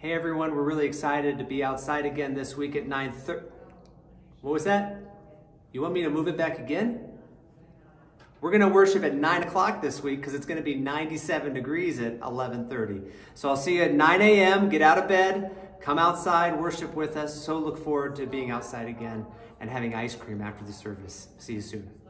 Hey everyone, we're really excited to be outside again this week at 9:30. What was that? You want me to move it back again? We're gonna worship at 9 o'clock this week because it's gonna be 97 degrees at 11:30. So I'll see you at 9 a.m. Get out of bed, come outside, worship with us. So look forward to being outside again and having ice cream after the service. See you soon.